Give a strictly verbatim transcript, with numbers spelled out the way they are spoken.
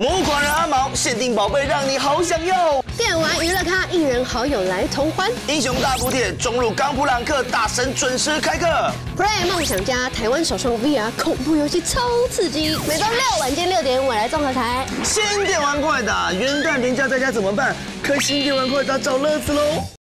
魔狂人阿毛限定宝贝让你好想要。 电玩娱乐咖艺人好友来同欢。 英雄大补帖中路钢普朗克大神准时开课。 Play 梦想家台湾首创 V R 恐怖游戏超刺激，每周六晚间六点我来综合台。 新电玩快打，元旦连假在家怎么办？开新电玩快打找乐子喽！